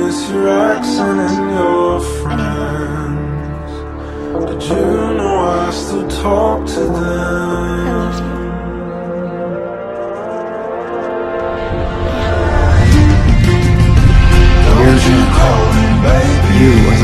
miss your accent and your friends. Did you know I still talk to them? Don't you call me baby.